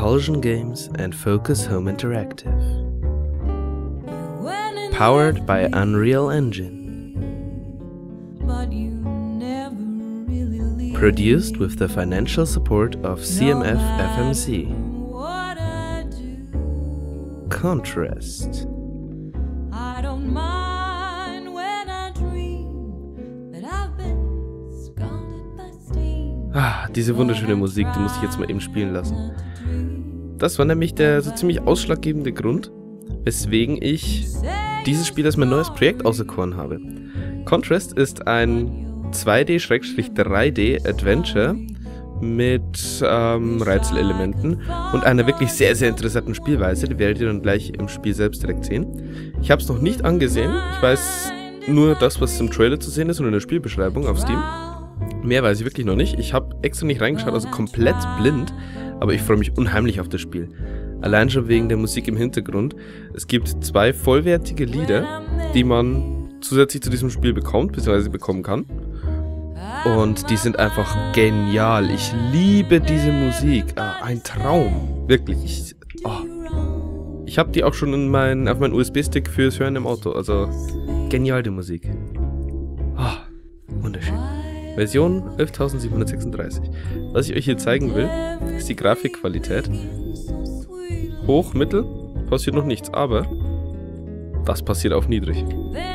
Compulsion Games and Focus Home Interactive. Powered by Unreal Engine. Produced with the financial support of CMF FMC. Contrast. Diese wunderschöne Musik, die muss ich jetzt mal eben spielen lassen. Das war nämlich der so ziemlich ausschlaggebende Grund, weswegen ich dieses Spiel als mein neues Projekt auserkoren habe. Contrast ist ein 2D-3D Adventure mit Rätselelementen und einer wirklich sehr, sehr interessanten Spielweise. Die werdet ihr dann gleich im Spiel selbst direkt sehen. Ich habe es noch nicht angesehen. Ich weiß nur das, was im Trailer zu sehen ist und in der Spielbeschreibung auf Steam. Mehr weiß ich wirklich noch nicht. Ich habe extra nicht reingeschaut, also komplett blind, aber ich freue mich unheimlich auf das Spiel. Allein schon wegen der Musik im Hintergrund. Es gibt 2 vollwertige Lieder, die man zusätzlich zu diesem Spiel bekommt, beziehungsweise bekommen kann. Und die sind einfach genial. Ich liebe diese Musik. Ein Traum. Wirklich. Ich habe die auch schon auf meinen USB-Stick fürs Hören im Auto. Also genial, die Musik. Wunderschön. Version 11.736. Was ich euch hier zeigen will, ist die Grafikqualität. Hoch, mittel, passiert noch nichts, aber das passiert auf niedrig.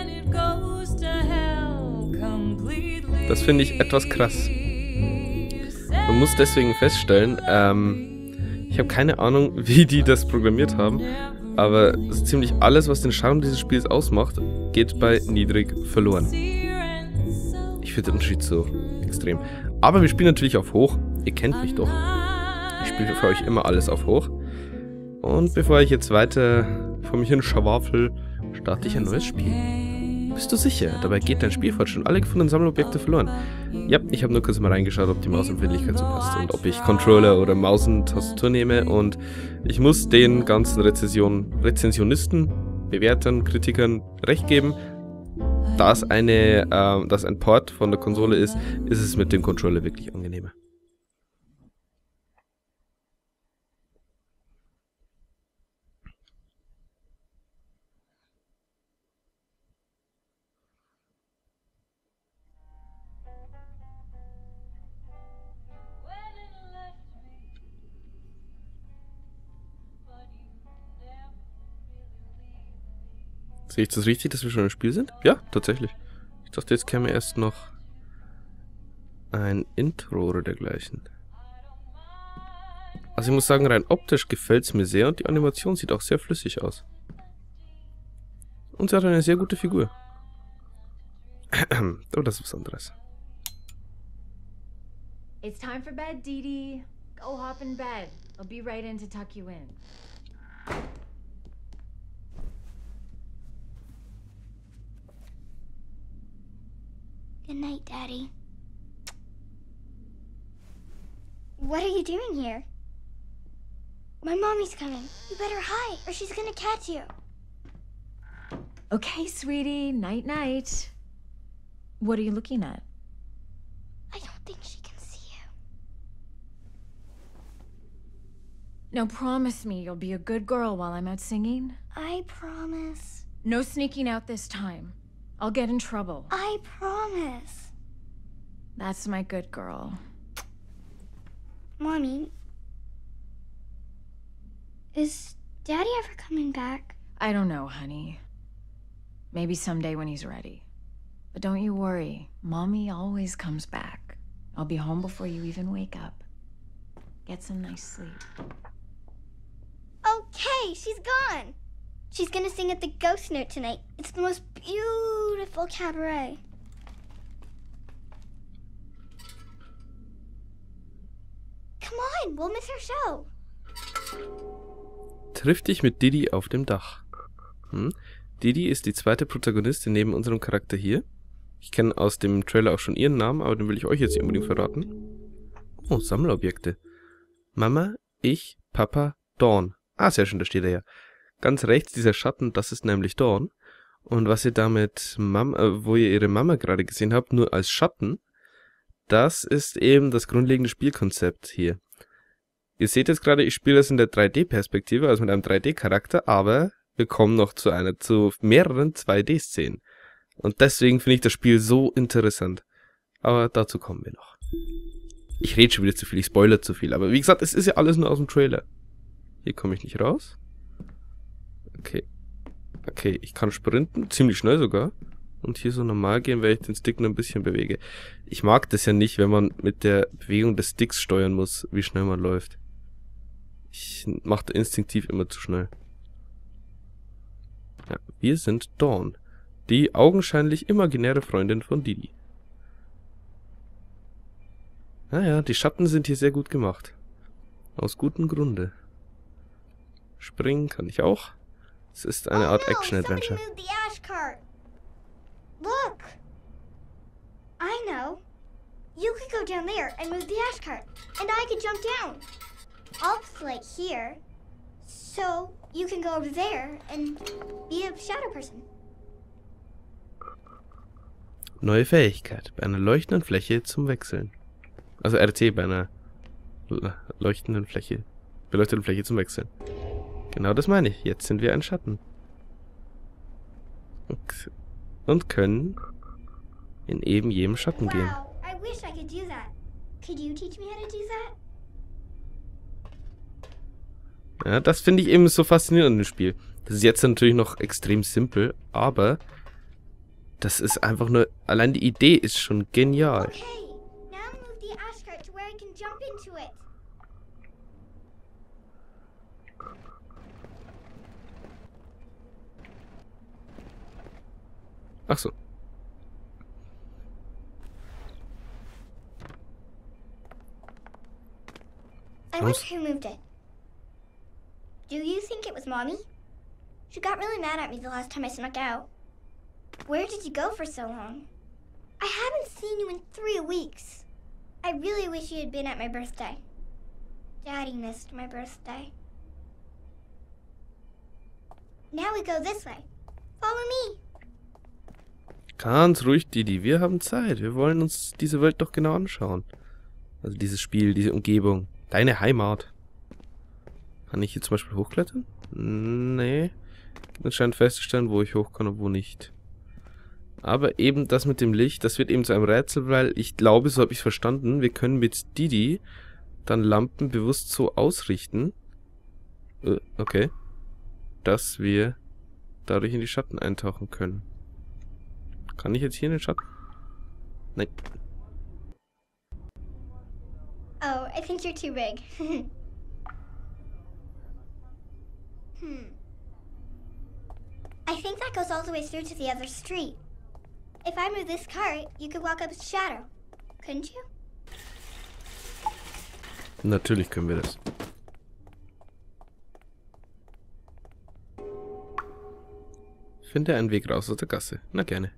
Das finde ich etwas krass. Man muss deswegen feststellen, ich habe keine Ahnung, wie die das programmiert haben, aber so ziemlich alles, was den Charme dieses Spiels ausmacht, geht bei niedrig verloren. Ich finde den Unterschied so extrem. Aber wir spielen natürlich auf hoch. Ihr kennt mich doch. Ich spiele für euch immer alles auf hoch. Und bevor ich jetzt weiter vor mich hin schwafel, starte ich ein neues Spiel. Bist du sicher? Dabei geht dein Spielfortschritt und alle gefundenen Sammelobjekte verloren. Ja, ich habe nur kurz mal reingeschaut, ob die Mausempfindlichkeit so passt und ob ich Controller oder Maus und Tastatur nehme. Und ich muss den ganzen Rezensionisten, Bewertern, Kritikern recht geben. Da es ein Port von der Konsole ist, ist es mit dem Controller wirklich angenehmer. Sehe ich das richtig, dass wir schon im Spiel sind? Ja, tatsächlich. Ich dachte, jetzt käme erst noch ein Intro oder dergleichen. Also ich muss sagen, rein optisch gefällt es mir sehr und die Animation sieht auch sehr flüssig aus. Und sie hat eine sehr gute Figur. Aber das ist was anderes. It's time for bed, Dee. Go hop in bed. I'll be right in to tuck you in. Good night, Daddy. What are you doing here? My mommy's coming. You better hide, or she's gonna catch you. Okay, sweetie. Night-night. What are you looking at? I don't think she can see you. Now promise me you'll be a good girl while I'm out singing. I promise. No sneaking out this time. I'll get in trouble. I promise. That's my good girl. Mommy, is Daddy ever coming back? I don't know, honey. Maybe someday when he's ready. But don't you worry. Mommy always comes back. I'll be home before you even wake up. Get some nice sleep. Okay, she's gone. She's gonna sing at the Ghost Note tonight. It's the most beautiful cabaret. Come on, we'll miss our show. Triff dich mit Didi auf dem Dach. Didi ist die zweite Protagonistin neben unserem Charakter hier. Ich kenne aus dem Trailer auch schon ihren Namen, aber den will ich euch jetzt nicht unbedingt verraten. Oh, Sammelobjekte. Mama, ich, Papa, Dawn. Sehr schön, da steht er ja. Ganz rechts dieser Schatten, das ist nämlich Dawn. Und was ihr damit, wo ihr ihre Mama gerade gesehen habt, nur als Schatten, das ist eben das grundlegende Spielkonzept hier. Ihr seht jetzt gerade, ich spiele das in der 3D-Perspektive, also mit einem 3D-Charakter, aber wir kommen noch zu mehreren 2D-Szenen. Und deswegen finde ich das Spiel so interessant. Aber dazu kommen wir noch. Ich rede schon wieder zu viel, ich spoilere zu viel, aber wie gesagt, es ist ja alles nur aus dem Trailer. Hier komme ich nicht raus. Okay. Okay, ich kann sprinten, ziemlich schnell sogar. Und hier so normal gehen, weil ich den Stick nur ein bisschen bewege. Ich mag das ja nicht, wenn man mit der Bewegung des Sticks steuern muss, wie schnell man läuft. Ich mache da instinktiv immer zu schnell. Ja, wir sind Dawn, die augenscheinlich imaginäre Freundin von Didi. Naja, die Schatten sind hier sehr gut gemacht. Aus gutem Grunde. Springen kann ich auch. Es ist eine Art Action-Adventure. Look! I know. You could go down there and move the ash cart, and I could jump down. I'll play here, so you can go over there and be a shadow person. Neue Fähigkeit. Bei einer leuchtenden Fläche zum Wechseln. Also RT bei einer beleuchteten Fläche zum Wechseln. Genau das meine ich. Jetzt sind wir ein Schatten. Und können in eben jedem Schatten gehen. Wow, I wish I could do that. Could you teach me how to do that? Ja, das finde ich eben so faszinierend an dem Spiel. Das ist jetzt natürlich noch extrem simpel, aber das ist einfach nur, allein die Idee ist schon genial. Okay, now move the ash cart to where I can jump into it. Ach so. I wonder who moved it. Do you think it was Mommy? She got really mad at me the last time I snuck out. Where did you go for so long? I haven't seen you in 3 weeks. I really wish you had been at my birthday. Daddy missed my birthday. Now we go this way. Follow me. Ganz ruhig, Didi. Wir haben Zeit. Wir wollen uns diese Welt doch genau anschauen. Also dieses Spiel, diese Umgebung. Deine Heimat. Kann ich hier zum Beispiel hochklettern? Nee. Es scheint festzustellen, wo ich hoch kann und wo nicht. Aber eben das mit dem Licht, das wird eben zu einem Rätsel, weil ich glaube, so habe ich es verstanden, wir können mit Didi dann Lampen bewusst so ausrichten, okay, dass wir dadurch in die Schatten eintauchen können. Kann ich jetzt hier in den Schatten? Nein. Oh, I think you're too big. I think that goes all the way through to the other street. If I move this cart, you could walk up its shadow. Couldn't you? Natürlich können wir das. Finde einen Weg raus aus der Gasse. Na gerne.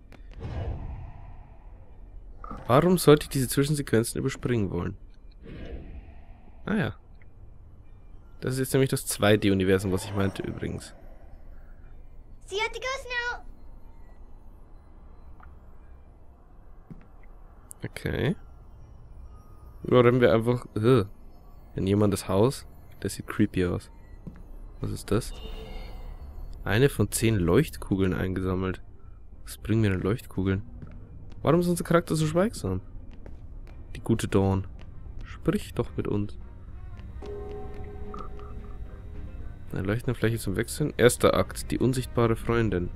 Warum sollte ich diese Zwischensequenzen überspringen wollen? Ah ja. Das ist jetzt nämlich das 2D-Universum, was ich meinte übrigens. See you at the ghost now. Okay. Überrennen wir einfach... in jemandes Haus. Das sieht creepy aus. Was ist das? Eine von 10 Leuchtkugeln eingesammelt. Was bringen mir denn Leuchtkugeln? Warum ist unser Charakter so schweigsam? Die gute Dawn. Sprich doch mit uns. Eine leuchtende Fläche zum Wechseln. Erster Akt. Die unsichtbare Freundin.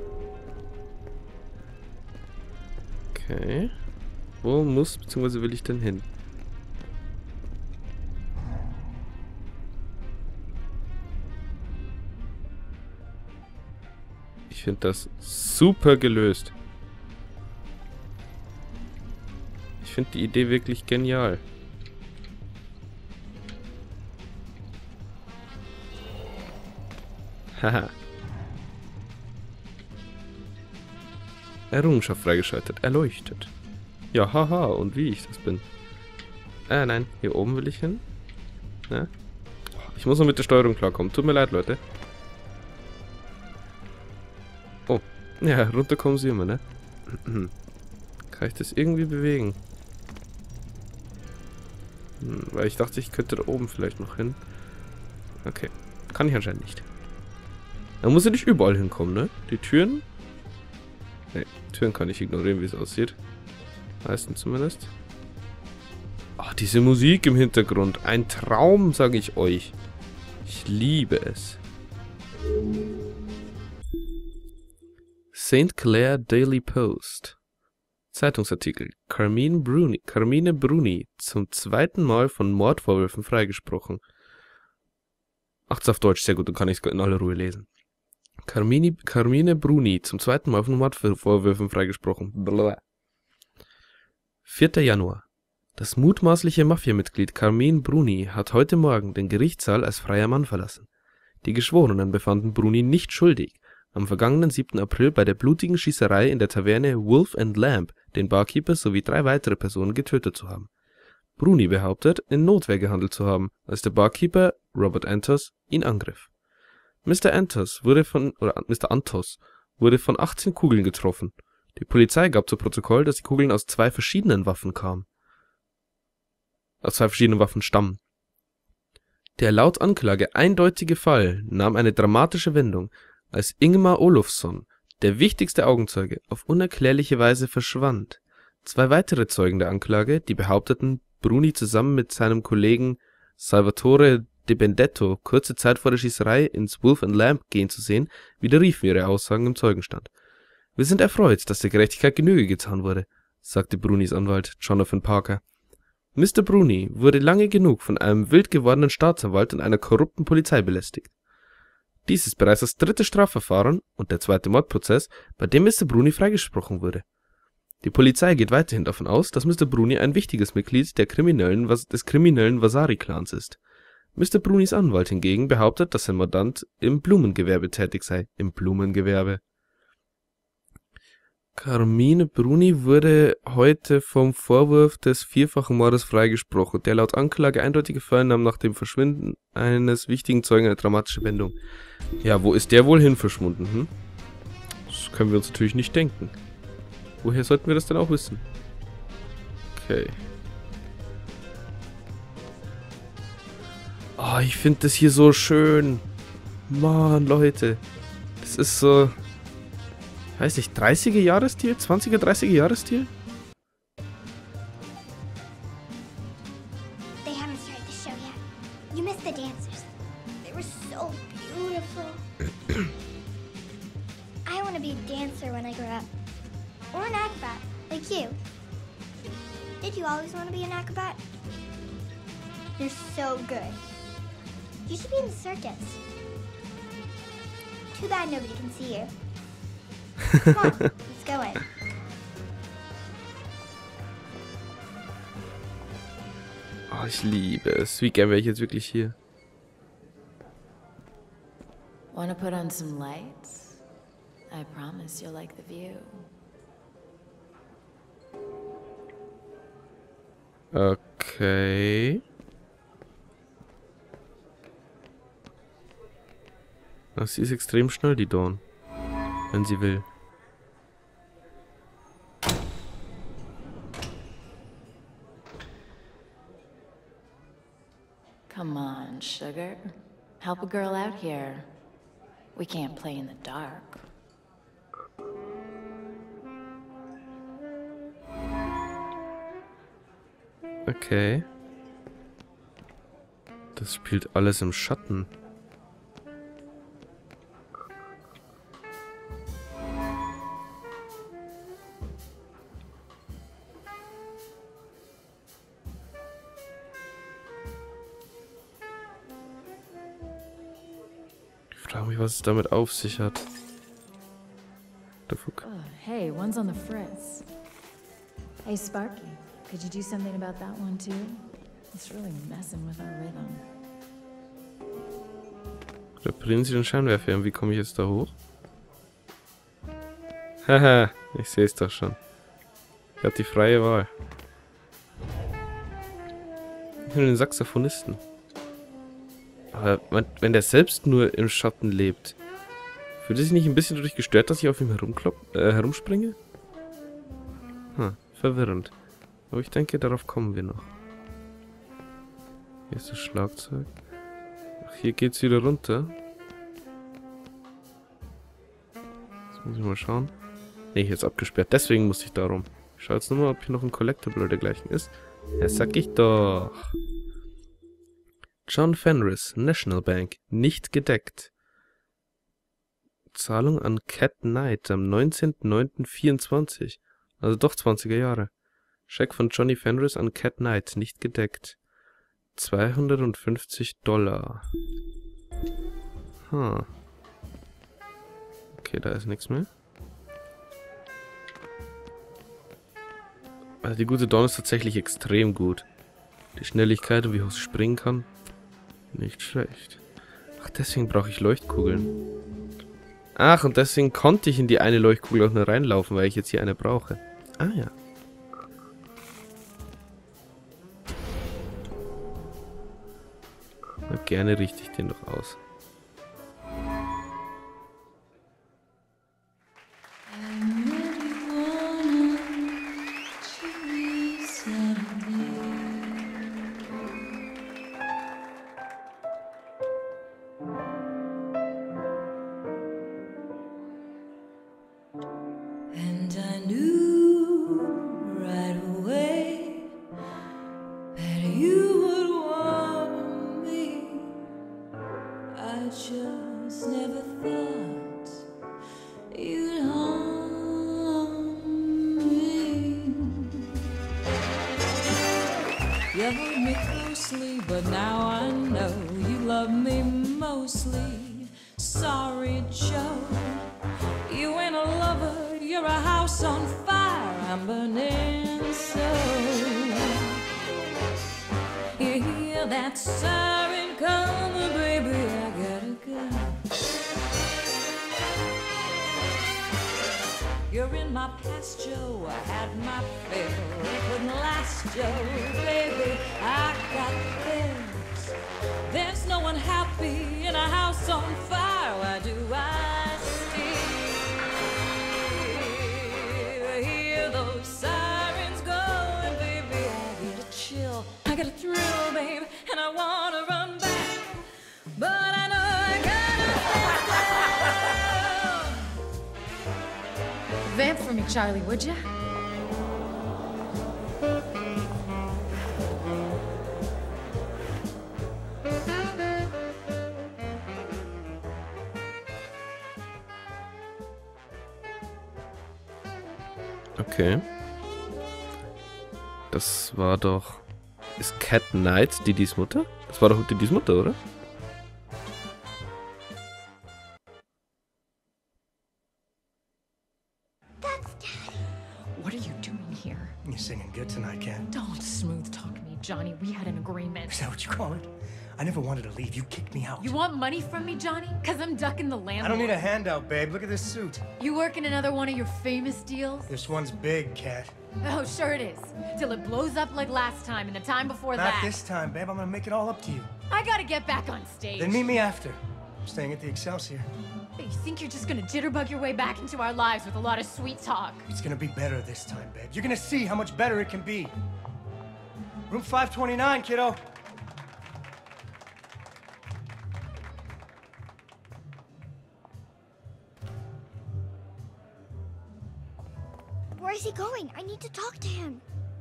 Okay. Wo muss, beziehungsweise will ich denn hin? Ich finde das super gelöst. Ich finde die Idee wirklich genial. Haha. Errungenschaft freigeschaltet. Erleuchtet. Ja, haha. Und wie ich das bin. Nein. Hier oben will ich hin. Ja. Ich muss noch mit der Steuerung klarkommen. Tut mir leid, Leute. Oh. Ja, runter kommen sie immer, ne? Kann ich das irgendwie bewegen? Weil ich dachte, ich könnte da oben vielleicht noch hin. Okay. Kann ich anscheinend nicht. Da muss ich nicht überall hinkommen, ne? Die Türen... Ne, Türen kann ich ignorieren, wie es aussieht. Meistens zumindest. Ach, diese Musik im Hintergrund. Ein Traum, sage ich euch. Ich liebe es. St. Clair Daily Post. Zeitungsartikel. Carmine Bruni zum zweiten Mal von Mordvorwürfen freigesprochen. Ach, das ist auf Deutsch. Sehr gut, dann kann ich es in aller Ruhe lesen. Carmine Bruni zum zweiten Mal von Mordvorwürfen freigesprochen. Blablabla. 4. Januar. Das mutmaßliche Mafiamitglied Carmine Bruni hat heute Morgen den Gerichtssaal als freier Mann verlassen. Die Geschworenen befanden Bruni nicht schuldig, am vergangenen 7. April bei der blutigen Schießerei in der Taverne Wolf and Lamb den Barkeeper sowie 3 weitere Personen getötet zu haben. Bruni behauptet, in Notwehr gehandelt zu haben, als der Barkeeper, Robert Antos, ihn angriff. Mr. Antos wurde von 18 Kugeln getroffen. Die Polizei gab zu Protokoll, dass die Kugeln aus 2 verschiedenen Waffen kamen. Aus 2 verschiedenen Waffen stammen. Der laut Anklage eindeutige Fall nahm eine dramatische Wendung, als Ingemar Olofsson, der wichtigste Augenzeuge, auf unerklärliche Weise verschwand. 2 weitere Zeugen der Anklage, die behaupteten, Bruni zusammen mit seinem Kollegen Salvatore De Benedetto kurze Zeit vor der Schießerei ins Wolf and Lamb gehen zu sehen, widerriefen ihre Aussagen im Zeugenstand. Wir sind erfreut, dass der Gerechtigkeit Genüge getan wurde, sagte Brunis Anwalt Jonathan Parker. Mr. Bruni wurde lange genug von einem wild gewordenen Staatsanwalt und einer korrupten Polizei belästigt. Dies ist bereits das 3. Strafverfahren und der 2. Mordprozess, bei dem Mr. Bruni freigesprochen wurde. Die Polizei geht weiterhin davon aus, dass Mr. Bruni ein wichtiges Mitglied des kriminellen Vasari-Clans ist. Mr. Brunis Anwalt hingegen behauptet, dass sein Mandant im Blumengewerbe tätig sei. Im Blumengewerbe. Carmine Bruni wurde heute vom Vorwurf des 4-fachen Mordes freigesprochen. Der laut Anklage eindeutige Fall nahm nach dem Verschwinden eines wichtigen Zeugen eine dramatische Wendung. Ja, wo ist der wohl hin verschwunden? Das können wir uns natürlich nicht denken. Woher sollten wir das denn auch wissen? Okay. Oh, ich finde das hier so schön. Mann, Leute. Das ist so... weiß nicht, 30er-Jahresstil? 20er, 30er-Jahresstil? They haven't started the show yet. You missed the dancers. They were so beautiful. I want to be a dancer when I grow up. Or an acrobat, like you. Did you always want to be an acrobat? You're so good. You should be in the circus. Too bad nobody can see you. Come on, let's go in. Oh, ich liebe es. Wie gern wäre ich jetzt wirklich hier? Wanna put on some lights? I promise you'll like the view. Okay. Ach, sie ist extrem schnell, die Dawn. Wenn sie will. Come on, sugar. Help a girl out here. We can't play in the dark. Okay. Das spielt alles im Schatten. Ich frage mich, was es damit auf sich hat. Oh, hey, one's on the fritz. Hey, Sparky, could you do something about that one too? It's really messing with our rhythm. Reparieren Sie den Scheinwerfer. Und wie komme ich jetzt da hoch? Haha, ich sehe es doch schon. Ich habe die freie Wahl. Ich will den Saxophonisten. Aber wenn der selbst nur im Schatten lebt, fühlt es sich nicht ein bisschen dadurch gestört, dass ich auf ihm herumspringe? Verwirrend. Aber ich denke, darauf kommen wir noch. Hier ist das Schlagzeug. Ach, hier geht's wieder runter. Jetzt muss ich mal schauen. Ne, hier ist abgesperrt. Deswegen musste ich da rum. Ich schaue jetzt nur mal, ob hier noch ein Collectible oder dergleichen ist. Ja, sag ich doch. John Fenris, National Bank. Nicht gedeckt. Zahlung an Cat Knight am 19.09.24. Also doch 20er Jahre. Scheck von Johnny Fenris an Cat Knight. Nicht gedeckt. $250. Okay, da ist nichts mehr. Also die gute Dawn ist tatsächlich extrem gut. Die Schnelligkeit und wie hoch sie springen kann. Nicht schlecht. Ach, deswegen brauche ich Leuchtkugeln. Ach, und deswegen konnte ich in die eine Leuchtkugel auch nur reinlaufen, weil ich jetzt hier eine brauche. Ah ja. Na, gerne richte ich den doch aus. You hold me closely, but now I know you love me mostly. Sorry, Joe, you ain't a lover, you're a house on fire, I'm burning so. You hear that siren coming, baby, I gotta go. You're in my past, Joe, I had my fill, it couldn't last, Joe, baby, I got bills. There's no one happy in a house on fire, why do I still hear those sirens going, baby, I get a chill, I get a thrill, babe, and I wanna run back, but I know I gotta stay still. Vamp for me, Charlie, would ya? Okay. Das war doch... Ist Cat Knight Didis Mutter? Das war doch Didis Mutter, oder? What are you doing here? You're singing good tonight, Ken. Don't smooth talk me, Johnny. We had an agreement. Is that what you call it? I never wanted to leave. You kicked me out. You want money from me, Johnny? Cause I'm ducking the landlord. I don't need a handout, babe. Look at this suit. You work in another one of your famous deals? This one's big, Cat. Oh, sure it is. Till it blows up like last time and the time before Not that. this time, babe. I'm gonna make it all up to you. I gotta get back on stage. Then meet me after. I'm staying at the Excelsior. You think you're just gonna jitterbug your way back into our lives with a lot of sweet talk? It's gonna be better this time, babe. You're gonna see how much better it can be. Room 529, kiddo. Where is he going? I need to talk to him.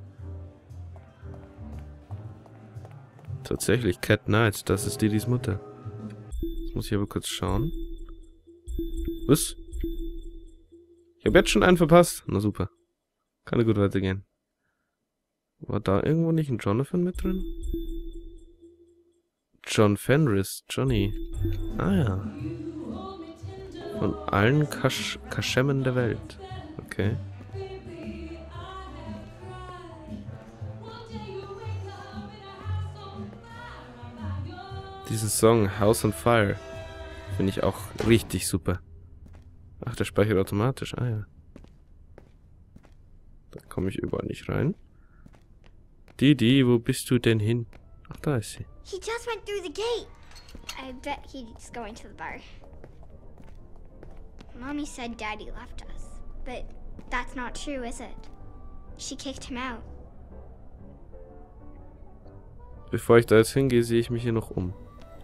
Tatsächlich, Cat Knight, das ist Didis Mutter. Jetzt muss ich aber kurz schauen. Was? Ich habe jetzt schon einen verpasst. Na super. Kann ja gut weitergehen. War da irgendwo nicht ein Jonathan mit drin? John Fenris, Johnny. Ah ja. Von allen Kaschemmen der Welt. Okay. Diesen Song House on Fire finde ich auch richtig super. Ach, der speichert automatisch. Ah ja. Da komme ich überall nicht rein. Didi, wo bist du denn hin? Ach, da ist sie. He just went through the gate. I bet he's going to the bar. Mommy said Daddy left us, but that's not true, is it? She kicked him out. bevor ich da jetzt hingehe, sehe ich mich hier noch um.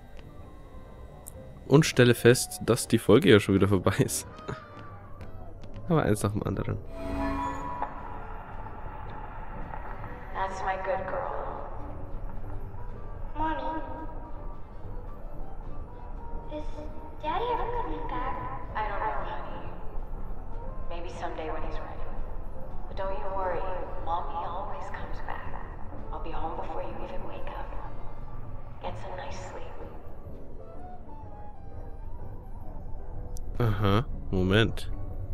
Und stelle fest, dass die Folge ja schon wieder vorbei ist. Aber eins nach dem anderen. That's my good girl. Mommy. Is Daddy ever coming back? I don't know, honey. Maybe someday when he's ready. But don't you worry, Mommy always comes back. I'll be home before you even wake up. Get some nice sleep. Aha, Moment.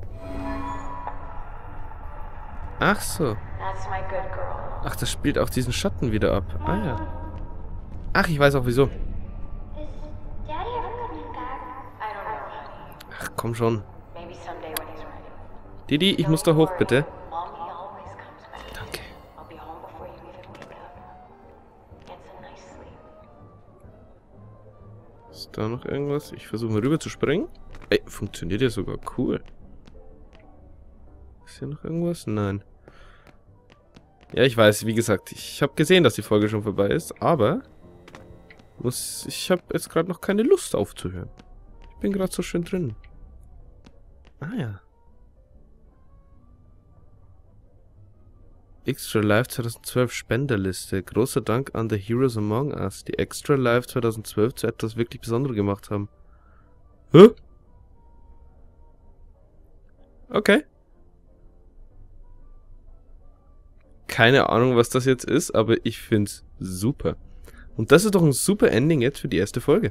Ach so. That's my good girl. Ach, das spielt auch diesen Schatten wieder ab. Ah ja. Ach, ich weiß auch wieso. Is Daddy ever coming back? I don't know, honey. Ach, komm schon. Maybe someday when he's ready. Didi, ich muss da hoch, bitte. Mommy always comes back. Danke. I'll be home before you even wake up. Get some nice sleep. Ist da noch irgendwas? Ich versuche mal rüber zu springen. Ey, funktioniert ja sogar. Cool. Ist hier noch irgendwas? Nein. Ja, ich weiß, wie gesagt, ich habe gesehen, dass die Folge schon vorbei ist, aber ich habe jetzt gerade noch keine Lust aufzuhören. Ich bin gerade so schön drin. Ah ja. Extra Life 2012 Spenderliste. Großer Dank an The Heroes Among Us, die Extra Life 2012 zu etwas wirklich Besonderem gemacht haben. Hä? Okay. Keine Ahnung, was das jetzt ist, aber ich find's super. Und das ist doch ein super Ending jetzt für die erste Folge.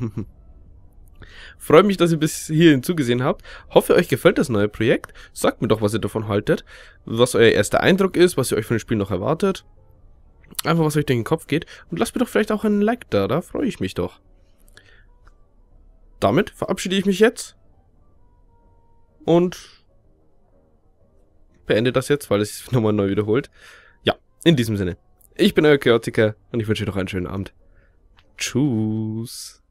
Freue mich, dass ihr bis hierhin zugesehen habt. Hoffe, euch gefällt das neue Projekt. Sagt mir doch, was ihr davon haltet. Was euer erster Eindruck ist, was ihr euch von dem Spiel noch erwartet. Einfach, was euch durch den Kopf geht. Und lasst mir doch vielleicht auch einen Like da, da freue ich mich doch. Damit verabschiede ich mich jetzt. Und beende das jetzt, weil es sich nochmal neu wiederholt. Ja, in diesem Sinne. Ich bin euer Chaotiker und ich wünsche euch noch einen schönen Abend. Tschüss.